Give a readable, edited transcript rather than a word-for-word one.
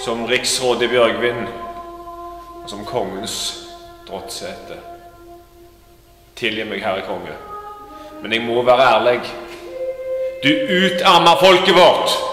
som riksråd i Bjørgvin og som kongens drottsete. Tilgi meg, Herre Konge, men jeg må være ærlig. Du utarmer folket vårt.